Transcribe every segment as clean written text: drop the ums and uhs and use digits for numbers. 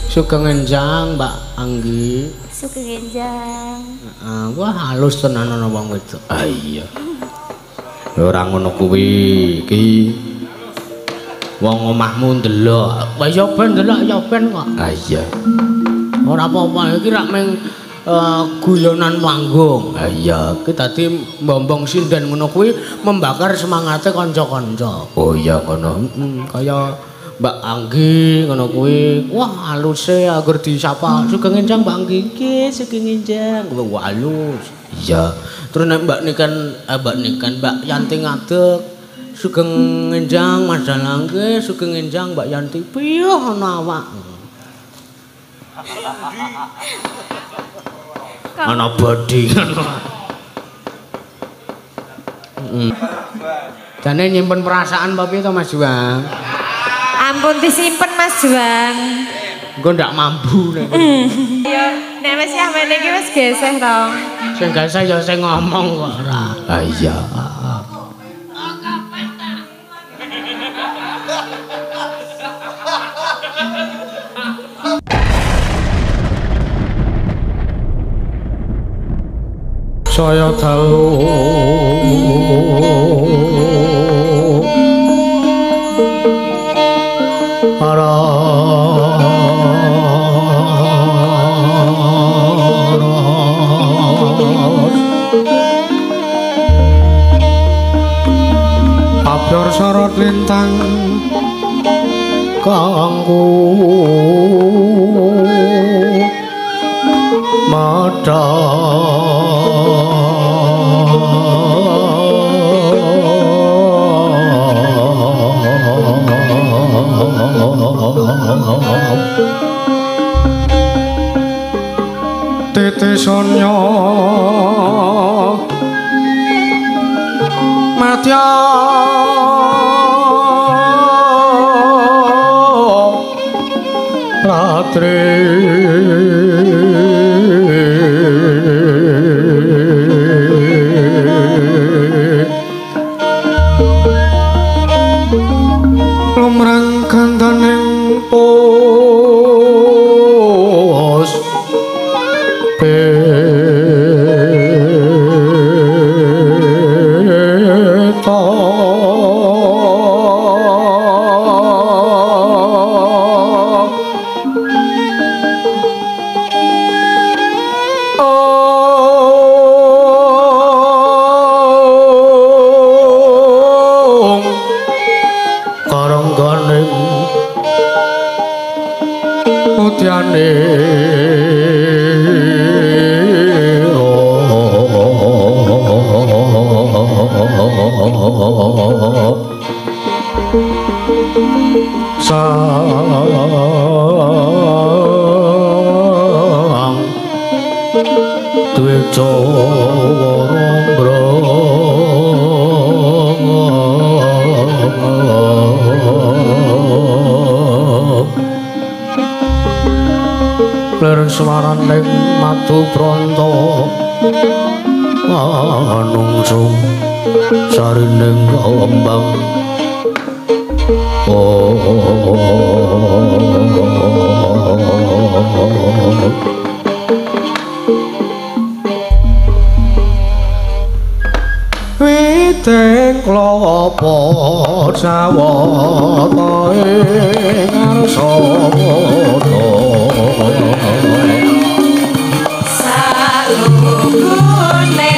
Sugeng Enjang Mbak Anggi. Sugeng Enjang. Wah halus tenan ana wong wedok. Ah iya. Ora ngono kuwi iki. Wong omahmu ndelok. Wis yo ben ndelok yo ben kok. Ah iya. Ora apa-apa iki rak meng guyonan panggung. Ah iya, ki dadi mbombong sinden ngono kuwi membakar semangate kanca-kanca. Oh iya ngono. Kaya Mbak Anggi ngono kuwi. Wah, haluse angger disapa Sugeng Enjang Mbak Anggi iki Sugeng Enjang. Wah, halus. Iya. Terus nek Mbak Yanti ngadeg Sugeng Enjang Mas Dalangke Sugeng Enjang Mbak Yanti piye ana awak. Ana bodi ngono. Jane nyimpen perasaan apa piye to Mas Juang? Ampun disimpen Mas Juang. Engko ndak mambu nek. Ya, nek wis sampeyan iki wis geseh to. Sing geseh ya sing ngomong kok ora. Ah iya. Saya dalu para abyor sorot lintang kanggo mata tetesonya matya ratri lumrang kandaning pos peta karangganing mutyane sang duwe ler swaraning matu pronto manungsung sarining kembang witeng klopo sawata ing ngarsana salugune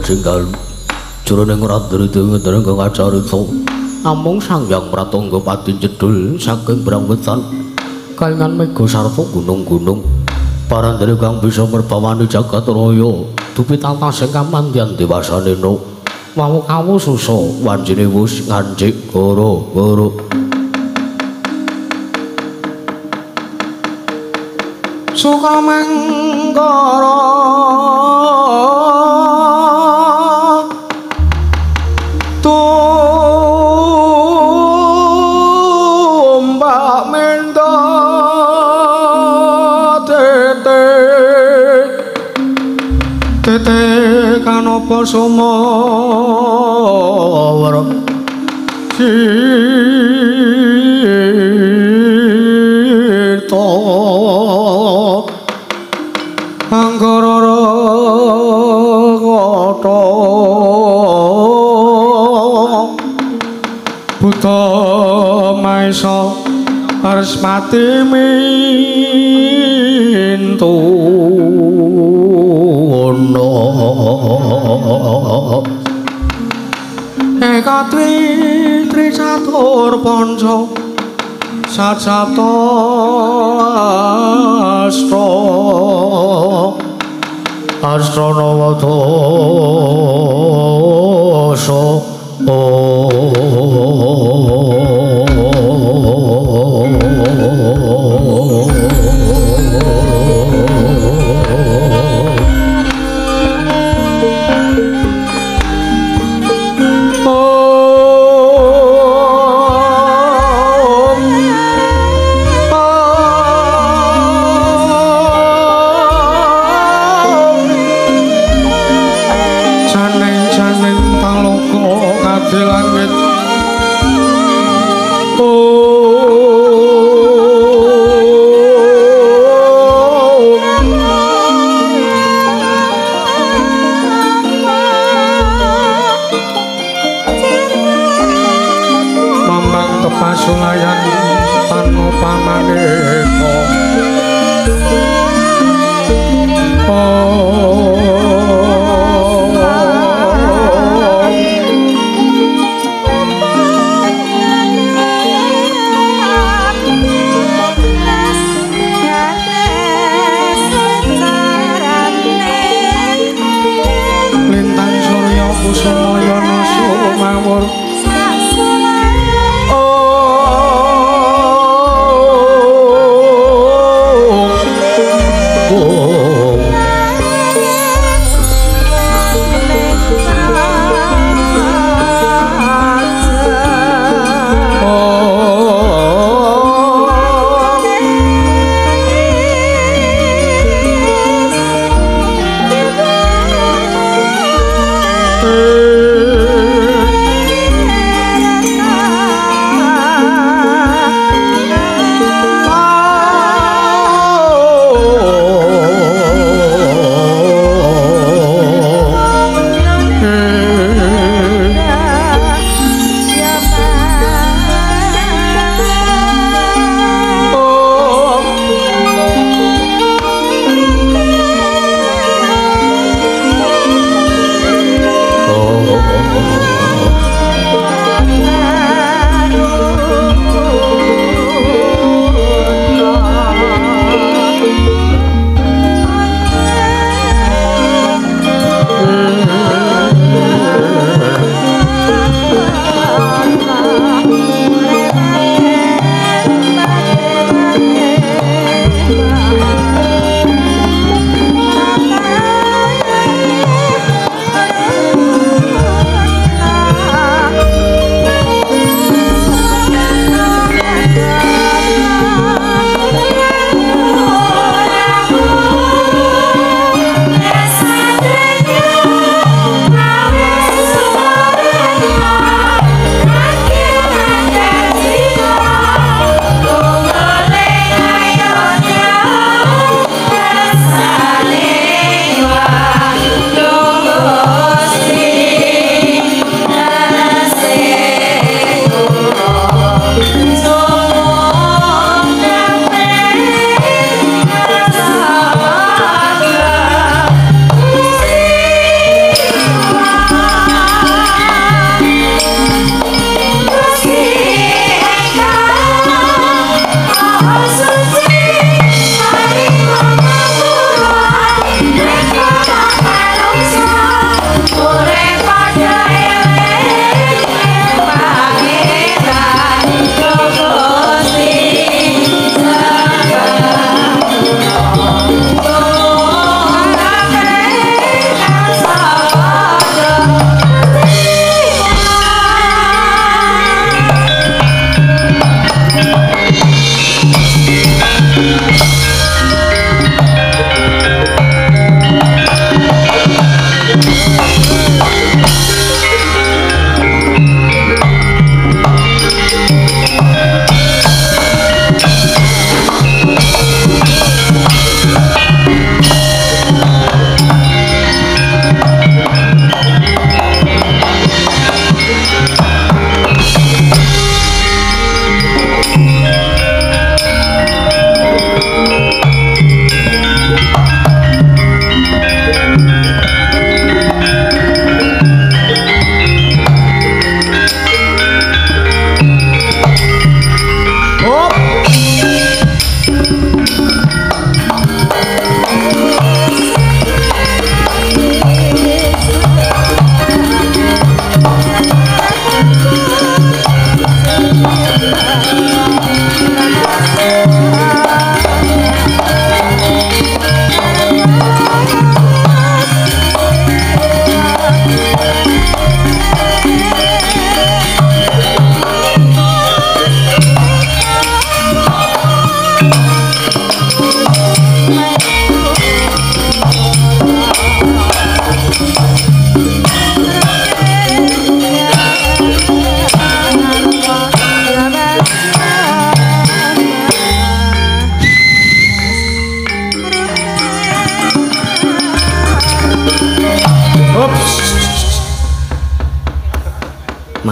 jenggal jroning radri-radri kang acarita amung Sangyang Pratangga Pati Cedhul saking Brangwetan kalingan mega sarta gunung-gunung parandene kang bisa merbawani jagat raya dupi tatah sing kamandyan dewasane no wawu kawu susa wanjine wus ngancik goro-goro suka mangkara tumbak menda tete kanapa sumawara sirta anggara kata buta maesa Arespati mintono ekatwi tricatur panca sajata Astra Nawatasa Sulayan panupamaneka lintang surya kusumayana sumawur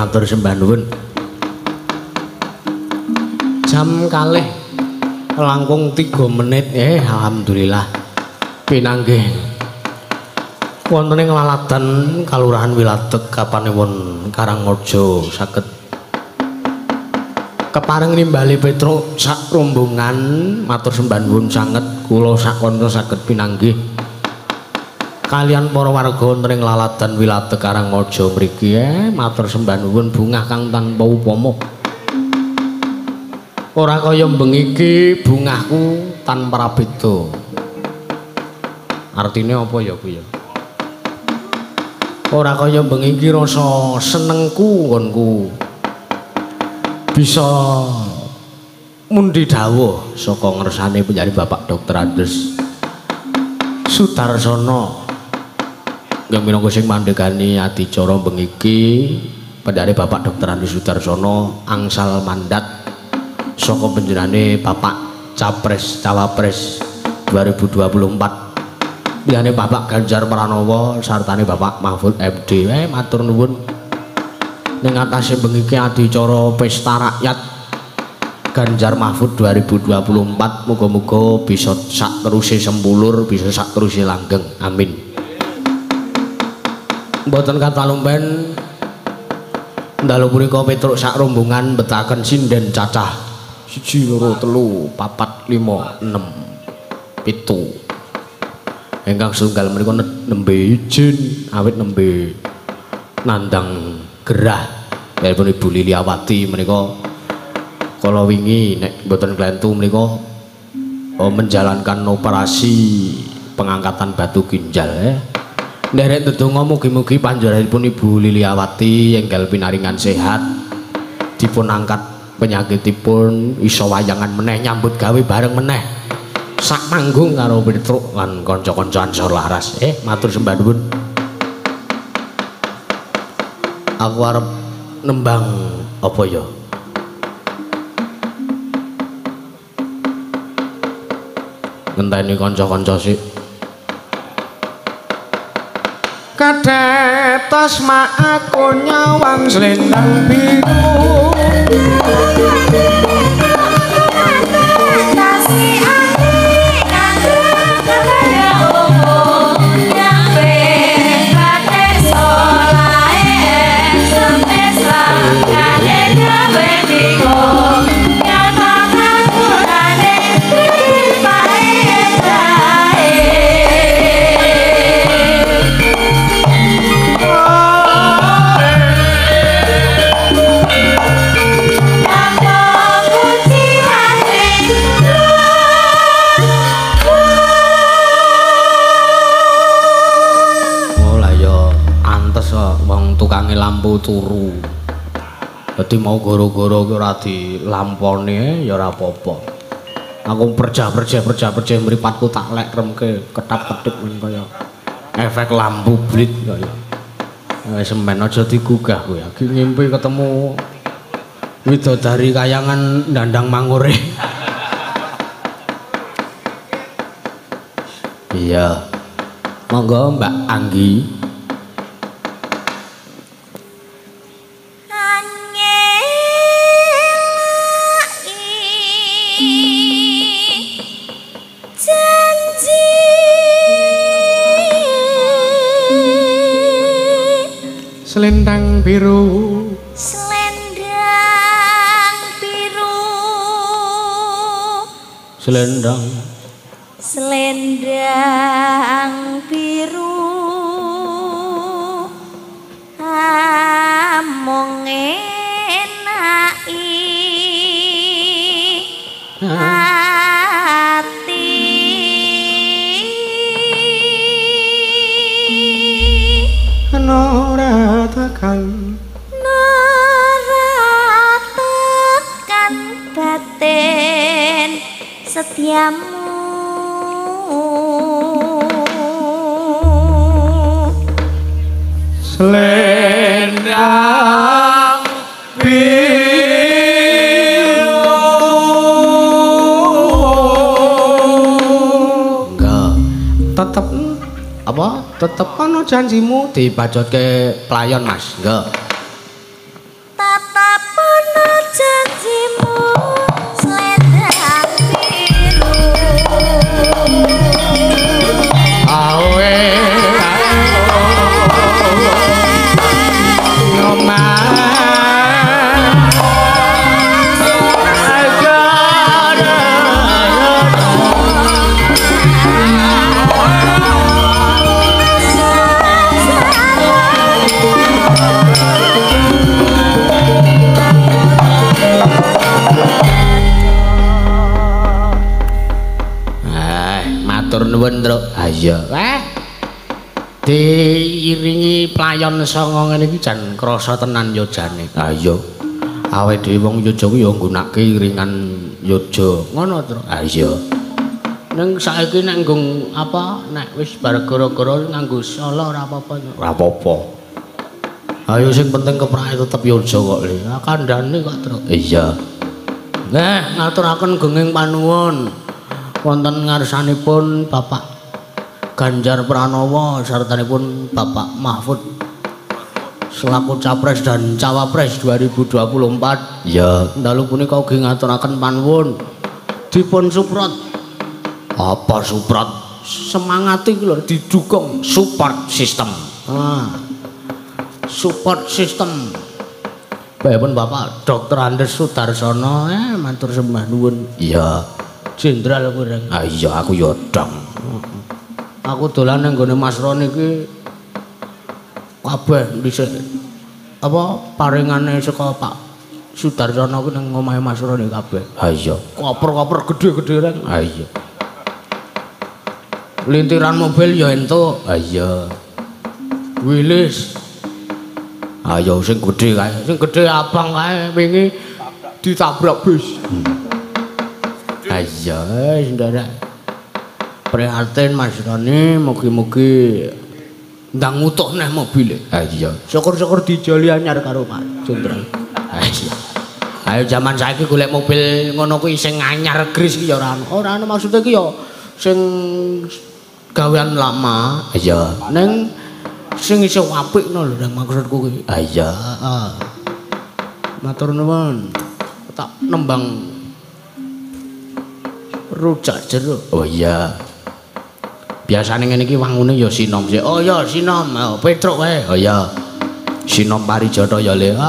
matur sembah nuwun. Jam kalih langkung 3 menit alhamdulillah pinanggih wonten ing Laladan Kalurahan Wilateg Kapanewon Karangreja saged kepareng nimbali Petruk sak rombongan matur sembah nuwun sanget kula sak kanca saged pinanggih kalian para warga wonten ing Laladan Wilateg Karangreja mriki matur sembah nuwun bungah kang tanpa upama ora kaya bengi iki bungahku tanpa beda artine apa ya ku ya ora kaya bengi iki rasa senengku nggonku bisa mundi dawuh saka ngersane penjari Bapak Dr. Andes Sudarsono yang minangka sing mandhegani adicara bengi iki penjari Bapak Dr. Andes Sudarsono angsal mandat saka panjenengane Bapak Capres Cawapres 2024 liyane Bapak Ganjar Pranowo sartane Bapak Mahfud MD matur nuwun ning atase bengi iki adicara pesta rakyat Ganjar Mahfud 2024 muga-muga bisa sak teruse sempulur bisa sak teruse langgeng amin mboten katalumpen dalu punika Petruk sak rombongan betaken sinden cacah 1 2 3 4 5 6 7 ingkang setunggal menika nembe izin awit nembe nandang gerah yaitu Ibu Liliawati menika kala wingi nek mboten klentu menika menjalankan operasi pengangkatan batu ginjal nderek ndedonga mugi-mugi panjenenganipun Ibu Liliawati enggal pinaringan sehat dipun angkat penyakitipun iso wayangan meneh nyambut gawe bareng meneh sak manggung karo Petruk lan kanca-kancan selaras matur sembah nuwun aku arep nembang apa ya ngenteni kanca-kanca sik kadetos mak aku nyawang slendang biru tukange lampu turu dadi mau goro-goro ora dilamponi ya ora apa-apa aku perja mripatku tak lekremke ketap-ketip kaya efek lampu blit kaya semen aja digugah kowe iki ngimpi ketemu widodari kayangan ndandang mangure iya monggo Mbak Anggi Selendang biru selendang biru among enaki ati ora tekan batin setiamu selendang biru enggak tetep apa tetep ana janjimu dibajotke pelayan Mas enggak janjimu selendang biru awe matur nuwun Truk. Ha iya. Diiringi playon sanga ngene iki jan krasa tenan yojane. Ha iya. Awake dhewe wong Yoja ku ya nggunakake iringan Yoja. Ngono Truk. Ha iya. Ning saiki nek nggung apa nek wis bar gara-gara nganggo solo ora apa-apa. Ora apa-apa. Ayo sing penting keprake tetep Yoja kok Le. Kandhane kok Truk. Iya. Nggih, ngaturaken genging panuwun. Wonten ngarsanipun Bapak Ganjar Pranowo sartanipun Bapak Mahfud selaku Capres dan Cawapres 2024. Ya, dalu punika ugi ngaturaken panuwun dipun suprot. Apa suprot? Semangati iki lho didukung support system. Support system. Baikpun Bapak Dr. Andes Sudarsono matur sembah nuwun. Iya. Jenderal kurang. Ah iya aku ya dong. Aku dolan nang gone Mas Roni iki kabeh dhisik apa paringane saka Pak Sudarsono ku nang omahe Mas Roni kabeh. Ha iya. Koper-koper gedhe-gedhe rek. Ha iya. Lintiran mobil ya entuk. Ha iya. Wilis. Ayo sing gedhe kae, sing gedhe abang kae wingi ditabrak bis. Ayo, saudara. Prihatin Mas Roni, mugi-mugi ndang utuh neh mobile. Ayo, syukur-syukur dijoli anyar karo Pak Jenderal. Ayo. Ayo zaman saiki golek mobil ngono kuwi sing anyar gris ki ya ora ono. Ora ono maksude ki ya sing gawean lama. Ayo, ning sing iso apik no lho nang maksudku kuwi. Ayo, heeh. Matur nuwun. Tak nembang rujak jeruk. Oh iya. Biasane ngene iki wangune ya sinom sik. Oh ya sinom, oh, Petruk wae. Oh iya. Sinom Parijata ya Le.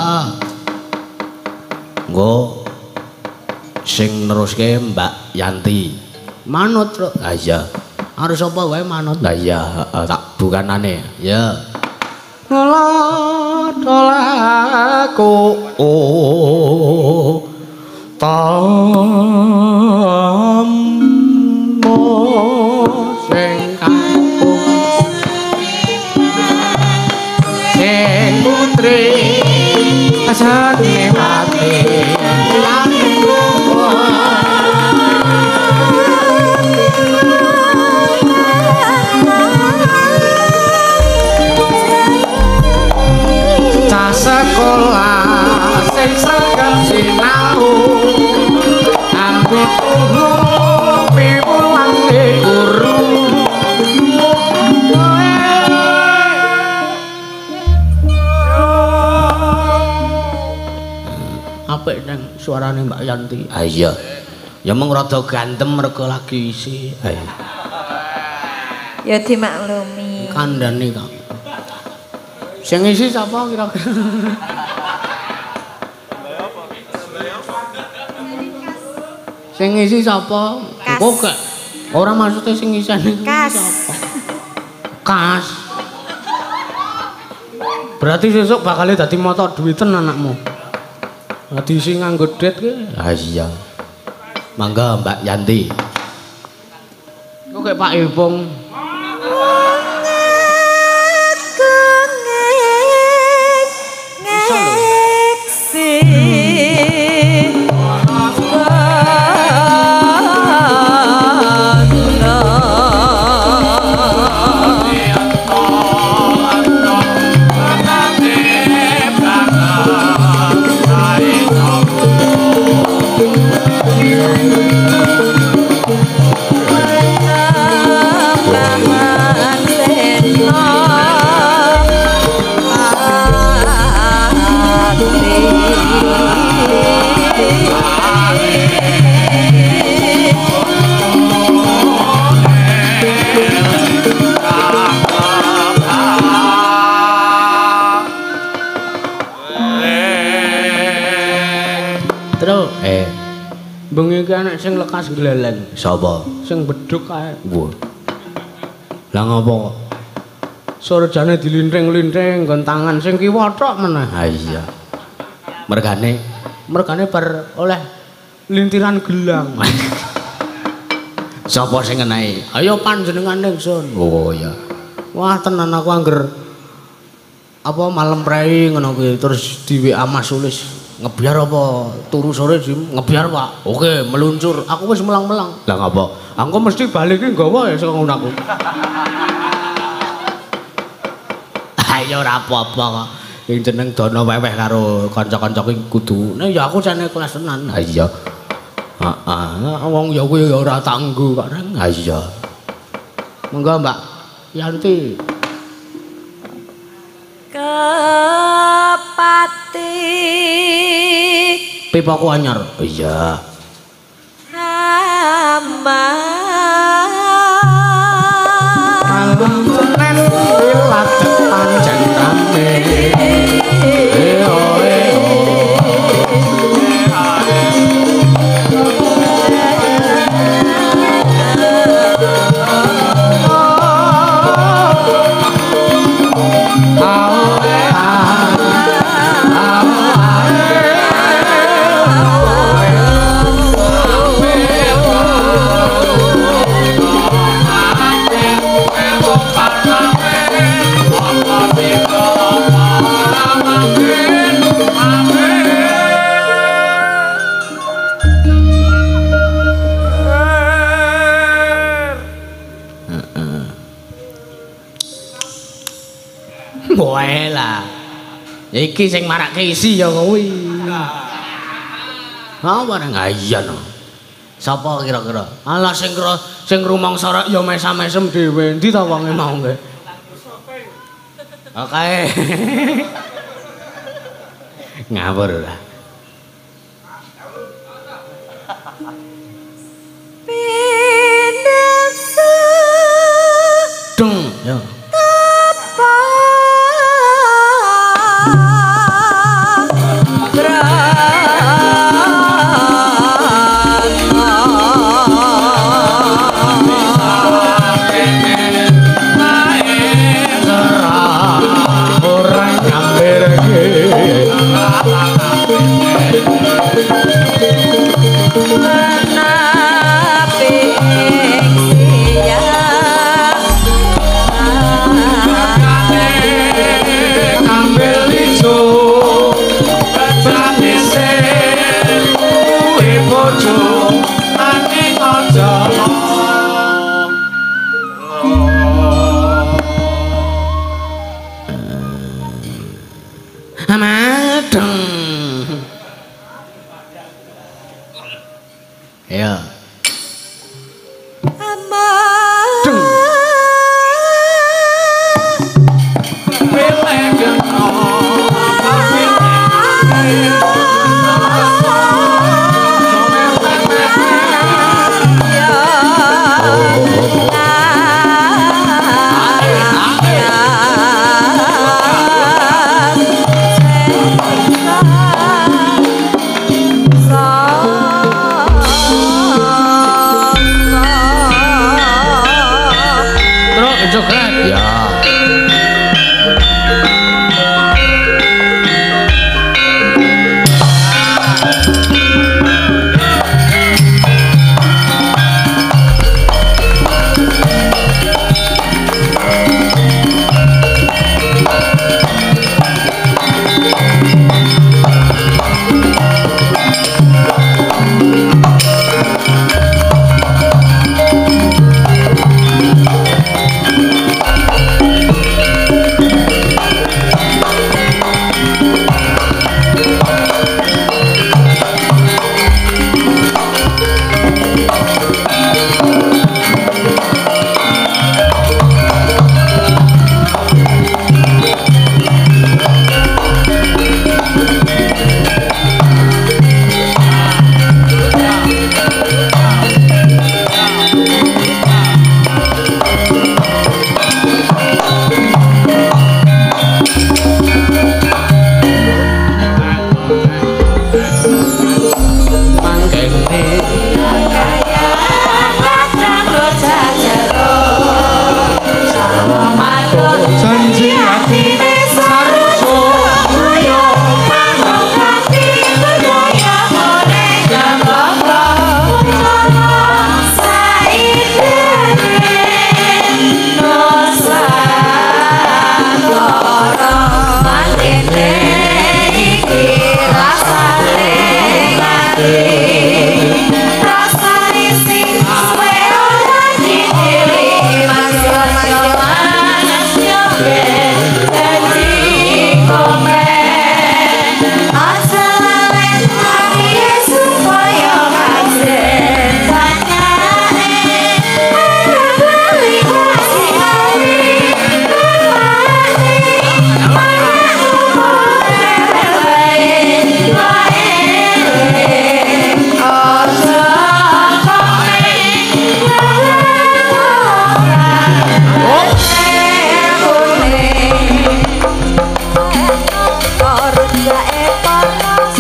Nggo sing neruske Mbak Yanti. Manut, Truk. Ah iya. Arep sapa wae manut. Lah iya, tak bukanane. Ya. Latolaku tammo sing kampung sing putri asane mati lan ta sekolah sing saged sinau ambek piwulang guru apik nang suarane Mbak Yanti. Ah iya. Ya mung rada gantem mergo lagi isi. ya dimaklumi Kandhane kok. Sing isi sapa kira-kira? Sing ngisi sapa? Kok gak ora maksude sing ngisane sapa? Kas. Berarti sesuk bakal dadi mata duwiten anakmu. Dadi sing nganggo det ki. Ah iya. Mangga Mbak Yanti. Kok kayak Pak Ipung. pira? Bengi iki anak sing lekas gleleng. Sapa? Sing bedhug kae. Wah. Lah ngopo kok? Surjane dilinting-linting nggon tangan sing kiwa tok meneh. Ha iya. Mergane bar oleh lintiran gelang. Sapa sing ngenehi? Ayo panjenengan Ingsun. Oh iya. Wah tenan aku angger apa malam prei ngono kuwi terus di WA Mas Sulis ngebiar apa turu sore Jim ngebiar Pak. Oke, meluncur. Aku wis melang-melang. Lah ngapa? Aku mesti balik iki nggawa ya saka ngono aku. Ayo ora apa-apa kok. Ing jeneng dono weweh karo kanca-kanca kuwi kudu. Nek ya aku jane kelas tenan. Ha iya. Heeh, wong ya kuwi ya ora tangguh kok Reng. Ha iya. Monggo Mbak Yanti. Kepati Pipaku anyar. Iya. Rama Kalung senen wilat panjang rame. Wae lah. Iki sing marake isi ya kuwi. Ha bareng iya no. Sapa kira-kira? Alah sing rumangsa rek ya mesam-mesem dhewe. Endi ta wonge mau nggih? Oke. Ngawur lah. Pinasa Deng, ya.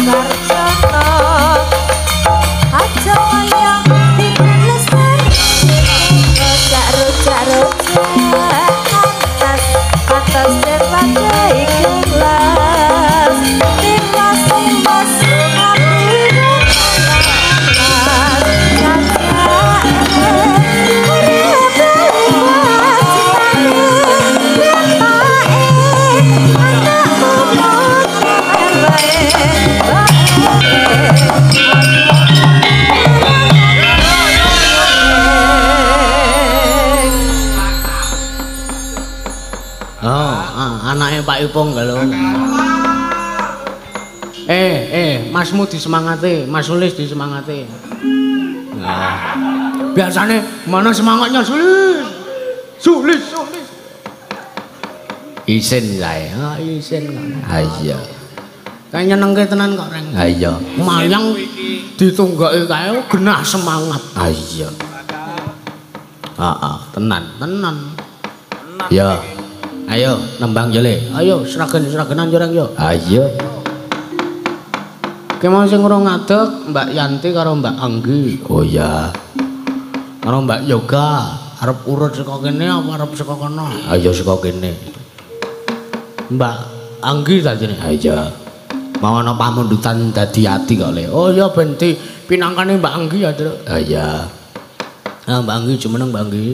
Anake Pak Ipung kalau masmu disemangati, Mas Sulis disemangati. Nah, biasanya mana semangatnya Sulis? Sulis. Isin saya, isin kan. Iya. Kayaknya nyenengke tenan kok Reng. Iya. Mayang ditunggaki kae genah semangat. Iya. Tenan. Ya. Ayo nembang jole. Ayo seragenan joreng yo. Ayo. Ki mau sing urung ngadeg Mbak Yanti karo Mbak Anggi. Oh ya. Karo Mbak Yoga arep urut saka kene apa arep saka kono? Ayo saka kene. Mbak Anggi tadi nih. Ayo. Mau ana pamundutan dadi ati kok Le. Oh ya ben pinangkane Mbak Anggi ya, Tru. Iya. Nah, Mbak Anggi jumeneng Mbak Anggi.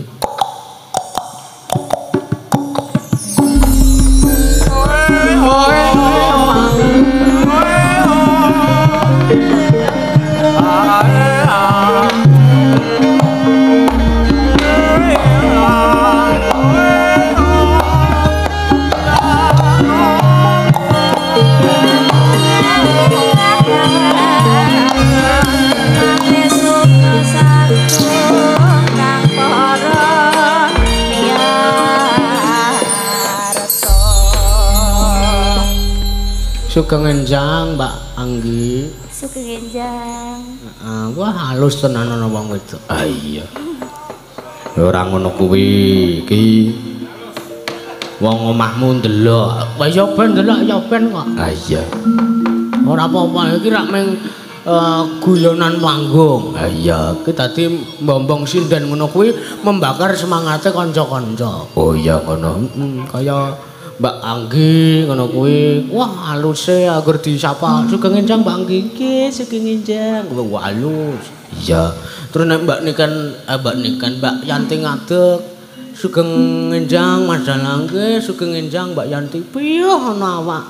Sugeng enjang Mbak Anggi. Sugeng enjang. Wah halus tenan ana wong wedok. Iya. Ora ngono kuwi iki. Wong omahmu ndelok. Wis ya ben ndelok ya ben kok. Iya. Ora apa-apa iki rak meng guyonan panggung. Iya, ki dadi mbombong sinden ngono kuwi membakar semangate kanca-kanca. Oh iya ngono. Kaya Mbak Anggi ngono kuwi. Wah, haluse agar disapa sugeng enjang Mbak Anggi. Nggih, sugeng enjang. Wah, halus. Iya. Terus nek Mbak Yanti ngadeg sugeng enjang Mas Dalang nggih, sugeng enjang Mbak Yanti. Piye ana awak?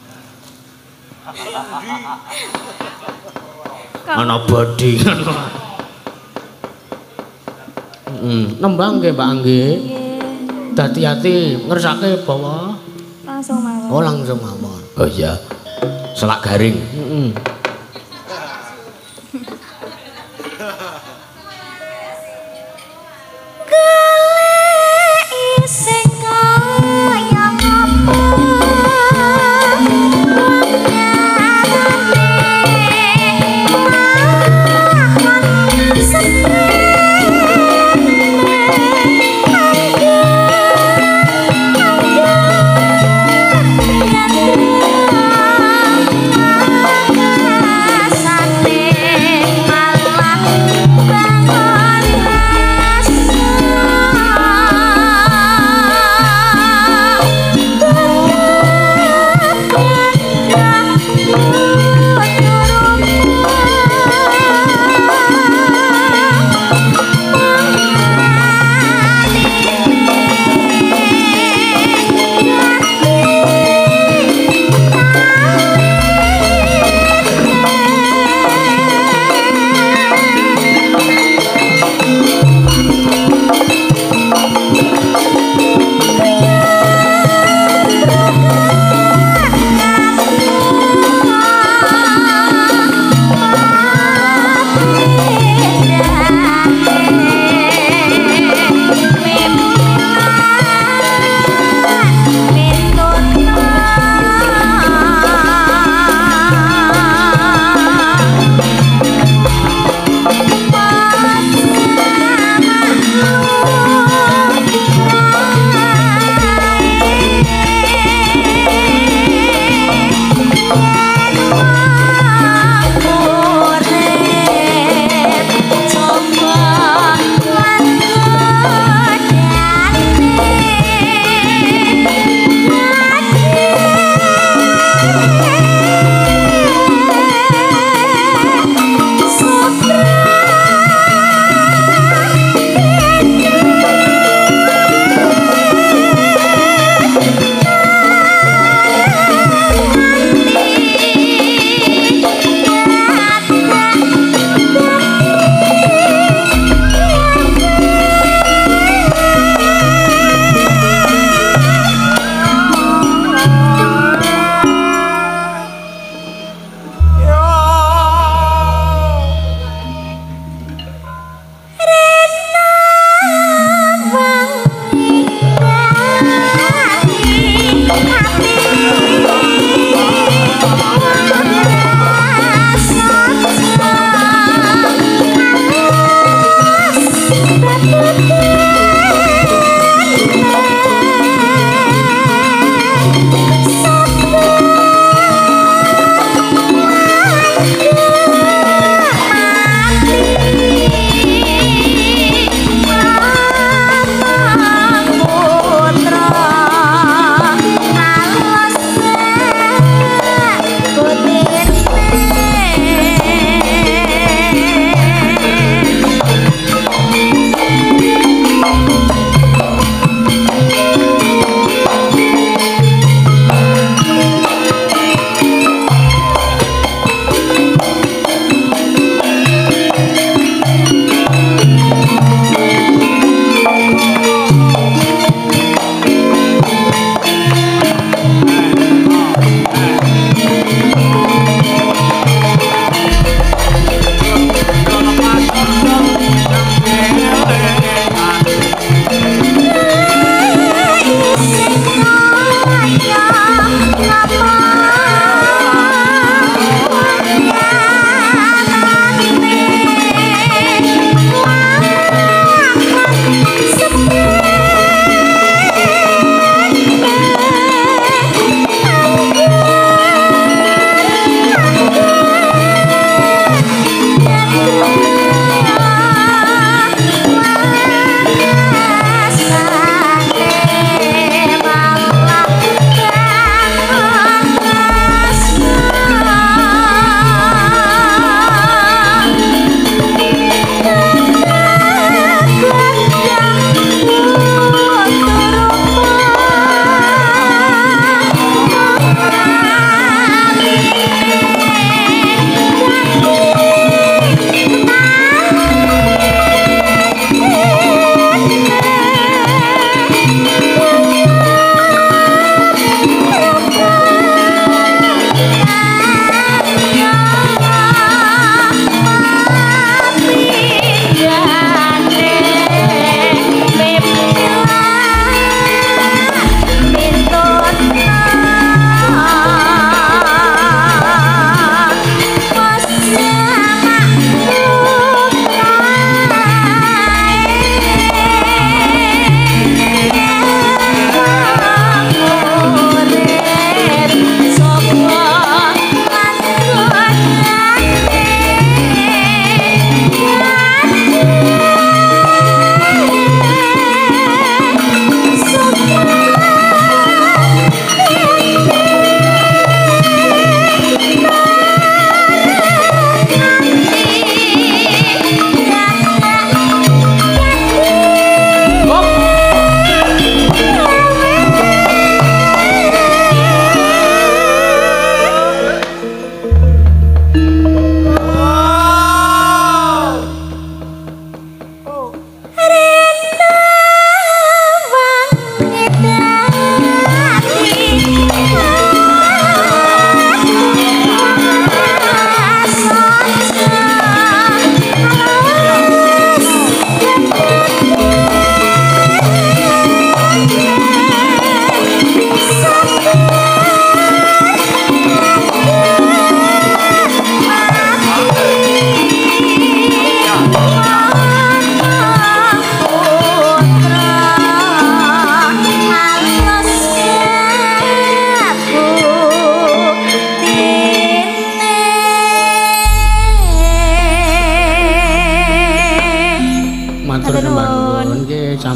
Ana bodi ngono. Nembang nggih Mbak Anggi. Dadi-ati ngersake bawa langsung mawon. Oh langsung mawon. Oh iya. Selak garing.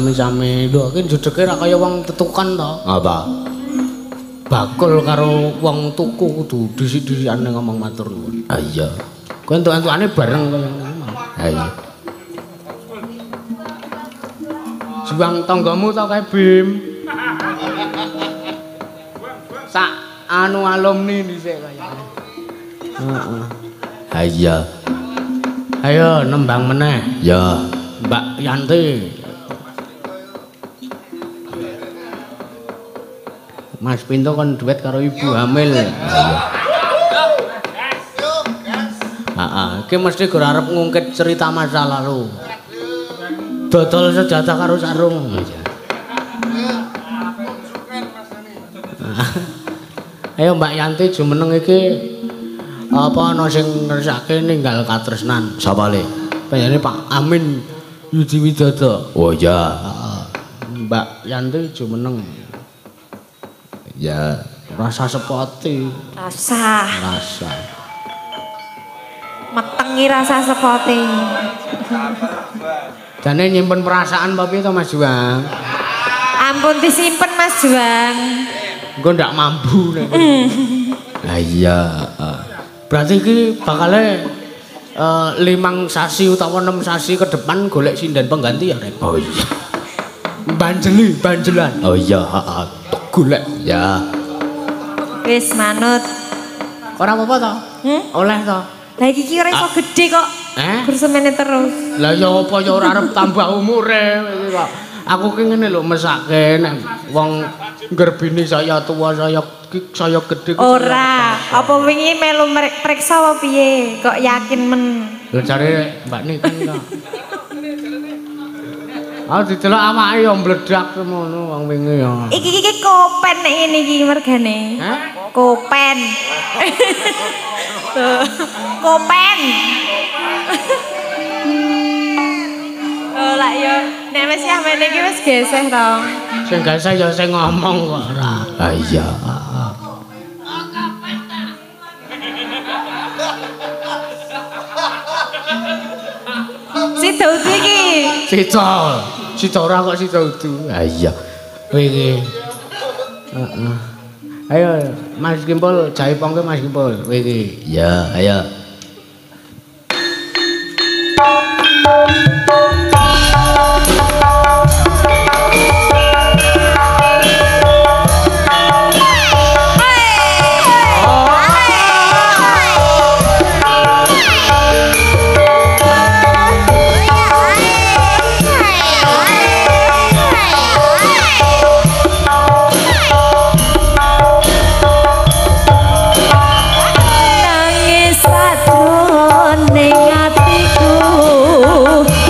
sami-sami. Lho iki jedeke ra kaya wong tetukan to. Apa? Bakul karo wong tuku kudu dhisik-dhisikane ngomong matur nuwun. Ah iya. Kowe entuk-entukane bareng kaya ngono. Ah iya. Juang tanggamu to kae Bim. Sak anu alumni dhisik kaya. Heeh. Ah iya. Ayo nembang meneh. Ya. Mbak Yanti. Mas Pinto kon duet karo ibu hamil. Heeh, iki mesti gur arep ngungkit cerita masa lalu. Dodol senjata karo sarung. Ayo Mbak Yanti jumeneng iki apa ana sing ngersake ninggal katresnan. Sapa le? Panjenengane Pak Amin Yudi Widodo. Oh ya. Mbak Yanti jumeneng. Ya. Rasa sepoti. Rasa. Rasa. Metengi rasa sepote. Jane nyimpen perasaan apa piye to Mas Juang? Ampun disimpen Mas Juang. Engko ndak mampu nek. Ah iya. Berarti iki bakale 5 sasi utawa 6 sasi ke depan golek sinden pengganti ya Rek. Oh iya. Banjelan. Oh iya, heeh. Golek. Ya. Wis manut. Ora apa-apa to? Oleh to. Lah iki ora iso gedhe kok. Bersemene terus. Lah ya apa ya ora arep tambah umure iki kok. Aku ki ngene lho mesake nek wong nggerbini saya tua saya gede. Ora, apa wingi melu priksa apa piye? Kok yakin men? Lho jare Mbak Niken kok. Ah didelok awake ya mbledak ngono wong wingi ya. Iki kopen nek ngene iki mergane. Kopen. Kopen. Oh lah ya, nek wis amene iki wis geseh to. Sing geseh ya sing ngomong kok ora. Ah iya. Si Daudu iki. Sida ora kok sida udu. Ah iya. Wingi. Heeh. Ayo Mas Kimpul jaipongke Mas Kimpul wingi. Ya, ayo. Nangis sadro ning atiku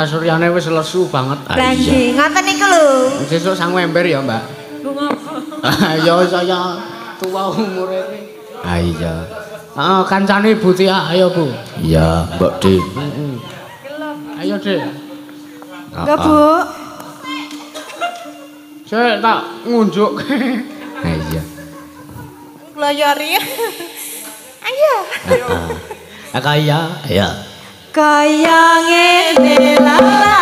Suryane wis lesu banget. Lah nggih, ngoten niku lho. Sesuk sang ember ya, Mbak. Lu ngopo? Ya saya tua umure. Ah iya. Heeh, kancane Ibu Tia, ayo Bu. Iya, Mbak Dik. Ayo, Dik. Enggak, Bu. Saya tak ngunjuk. Ah iya. Gloyori. Ayo. Kaya, ya. Kaya ngene lala.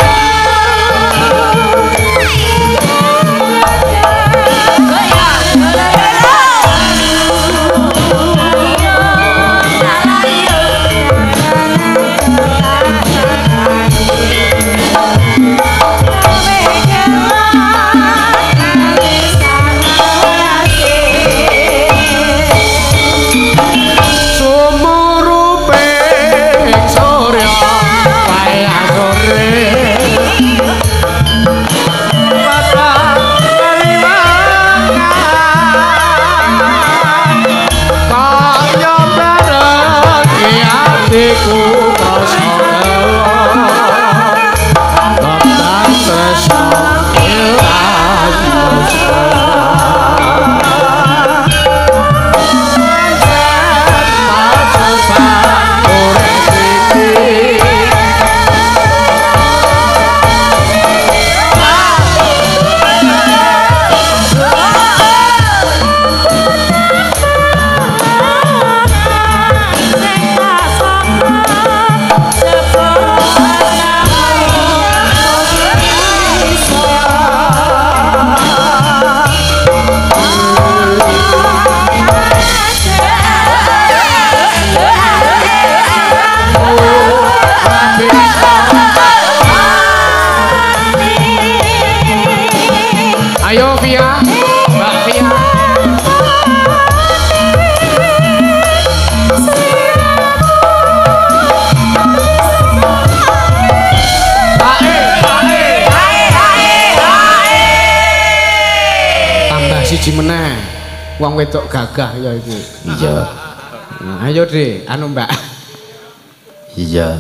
Siji meneh wong wedok gagah ya iki. Iya. Nah, ayo Dik, anu Mbak. Iya.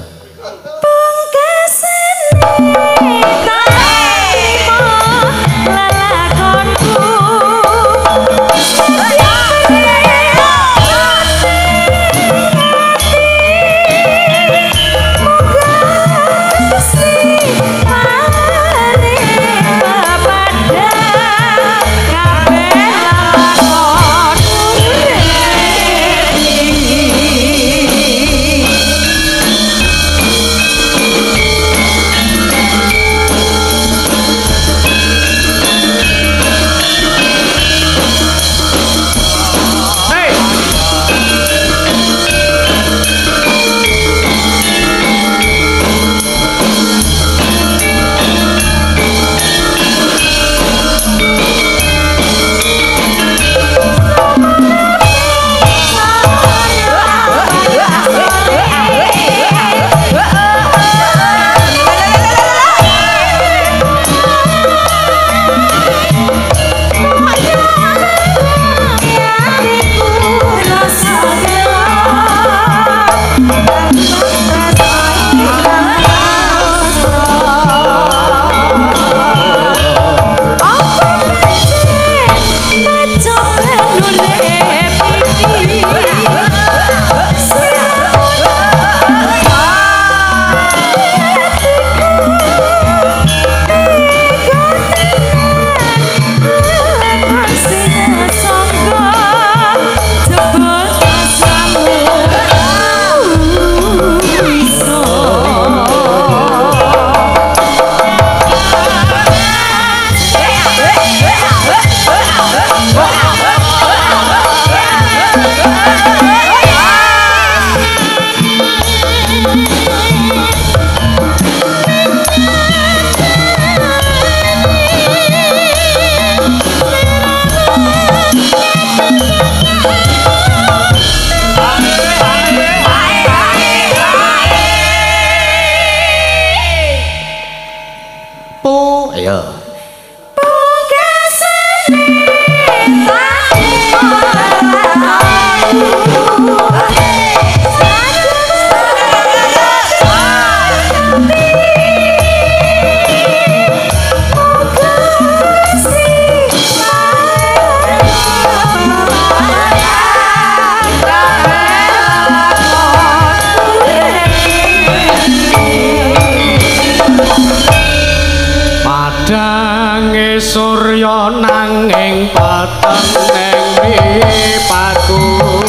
surya nanging peteng ning mripatku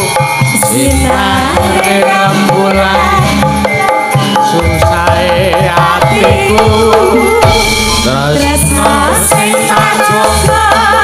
sinare rembulan susahe atiku tresno sing tak jaga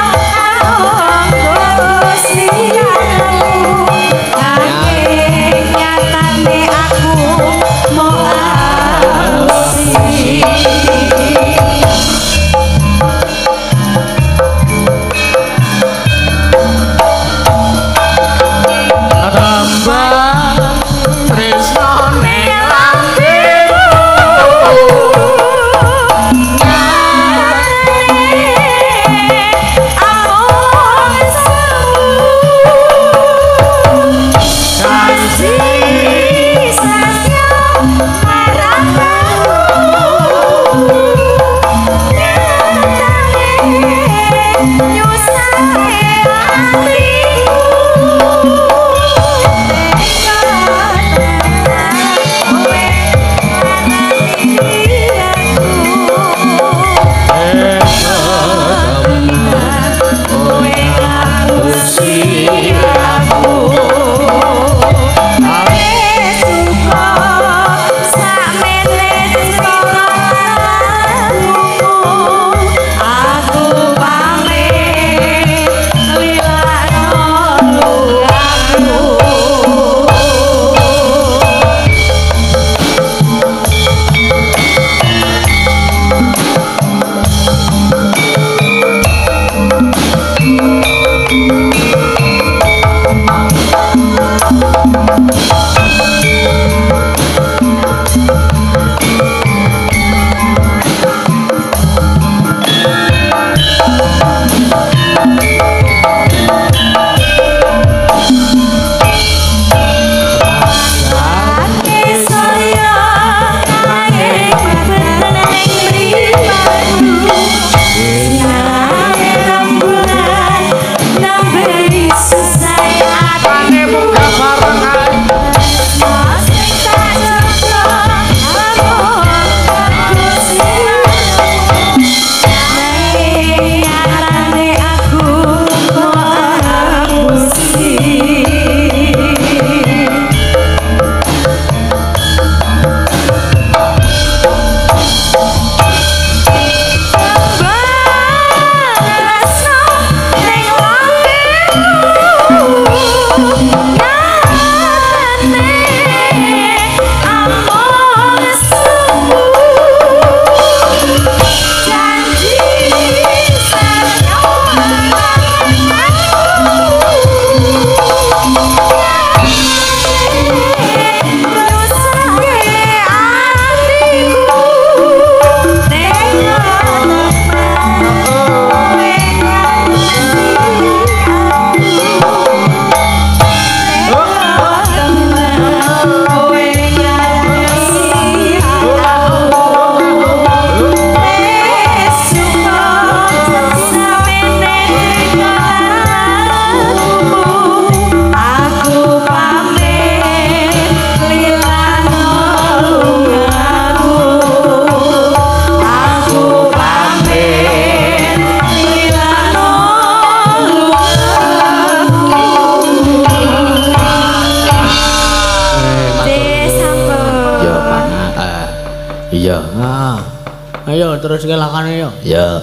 Iya. Nah, ayo terus kelakane yo. Ya.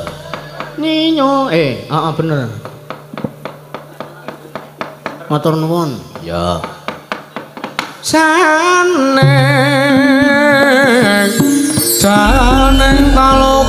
Ninyo, bener. Matur nuwun. Ya. Saneng kalung